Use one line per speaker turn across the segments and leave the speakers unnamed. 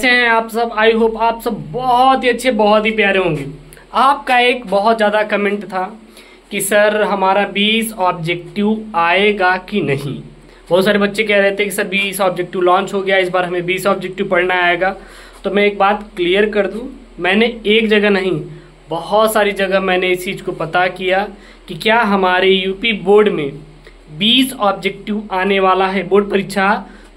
कैसे हैं आप सब। आई होप आप सब बहुत ही अच्छे, बहुत ही प्यारे होंगे। आपका एक बहुत ज़्यादा कमेंट था कि सर हमारा 20 ऑब्जेक्टिव आएगा कि नहीं। बहुत सारे बच्चे कह रहे थे कि सर 20 ऑब्जेक्टिव लॉन्च हो गया, इस बार हमें 20 ऑब्जेक्टिव पढ़ना आएगा। तो मैं एक बात क्लियर कर दूं, मैंने एक जगह नहीं बहुत सारी जगह मैंने इस चीज़ को पता किया कि क्या हमारे यूपी बोर्ड में 20 ऑब्जेक्टिव आने वाला है बोर्ड परीक्षा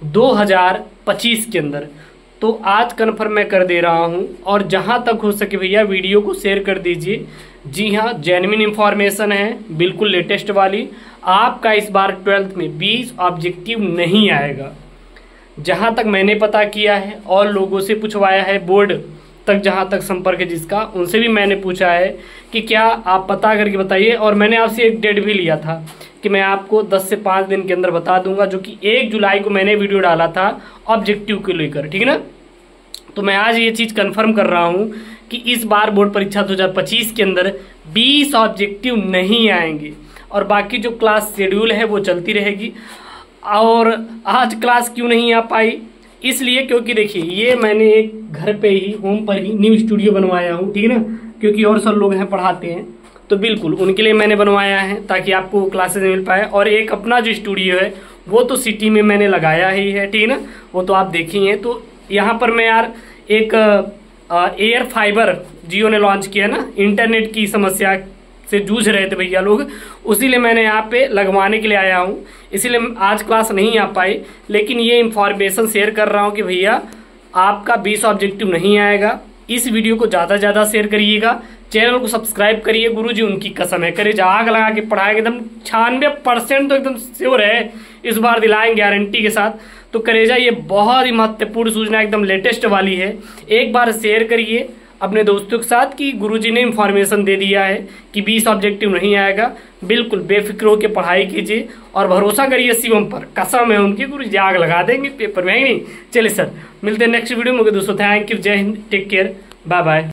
2025 के अंदर। तो आज कन्फर्म मैं कर दे रहा हूं, और जहां तक हो सके भैया वीडियो को शेयर कर दीजिए। जी हाँ, जेन्युइन इंफॉर्मेशन है, बिल्कुल लेटेस्ट वाली। आपका इस बार 12th में 20 ऑब्जेक्टिव नहीं आएगा। जहां तक मैंने पता किया है और लोगों से पूछवाया है, बोर्ड तक जहां तक संपर्क है जिसका, उनसे भी मैंने पूछा है कि क्या आप पता करके बताइए। और मैंने आपसे एक डेट भी लिया था कि मैं आपको 10 से 5 दिन के अंदर बता दूंगा, जो कि 1 जुलाई को मैंने वीडियो डाला था ऑब्जेक्टिव को लेकर, ठीक है ना। तो मैं आज ये चीज़ कंफर्म कर रहा हूँ कि इस बार बोर्ड परीक्षा 2025 के अंदर 20 ऑब्जेक्टिव नहीं आएंगे, और बाकी जो क्लास शेड्यूल है वो चलती रहेगी। और आज क्लास क्यों नहीं आ पाई, इसलिए क्योंकि देखिए ये मैंने एक घर पे ही, होम पर ही न्यू स्टूडियो बनवाया हूँ, ठीक है ना। क्योंकि और सब लोग हैं पढ़ाते हैं, तो बिल्कुल उनके लिए मैंने बनवाया है ताकि आपको क्लासेस मिल पाए। और एक अपना जो स्टूडियो है वो तो सिटी में मैंने लगाया ही है, ठीक है ना, वो तो आप देखे ही हैं। तो यहाँ पर मैं यार एक एयर फाइबर जियो ने लॉन्च किया ना, इंटरनेट की समस्या से जूझ रहे थे भैया लोग, उसीलिए मैंने यहाँ पे लगवाने के लिए आया हूँ। इसीलिए आज क्लास नहीं आ पाई, लेकिन ये इंफॉर्मेशन शेयर कर रहा हूँ कि भैया आपका 20 ऑब्जेक्टिव नहीं आएगा। इस वीडियो को ज़्यादा से ज़्यादा शेयर करिएगा, चैनल को सब्सक्राइब करिए। गुरुजी उनकी कसम है, करे आग लगा के पढ़ाएंगे, एकदम 96% तो एकदम श्योर है इस बार दिलाएंगे गारंटी के साथ। तो करेजा ये बहुत ही महत्वपूर्ण सूचना, एकदम लेटेस्ट वाली है। एक बार शेयर करिए अपने दोस्तों के साथ कि गुरुजी ने इंफॉर्मेशन दे दिया है कि 20 ऑब्जेक्टिव नहीं आएगा। बिल्कुल बेफिक्र होकर पढ़ाई कीजिए और भरोसा करिए शिवम पर, कसम है उनकी, गुरुजी आग लगा देंगे पेपर में, है नहीं। चलिए सर, मिलते हैं नेक्स्ट वीडियो में दोस्तों। थैंक यू, जय हिंद, टेक केयर, बाय बाय।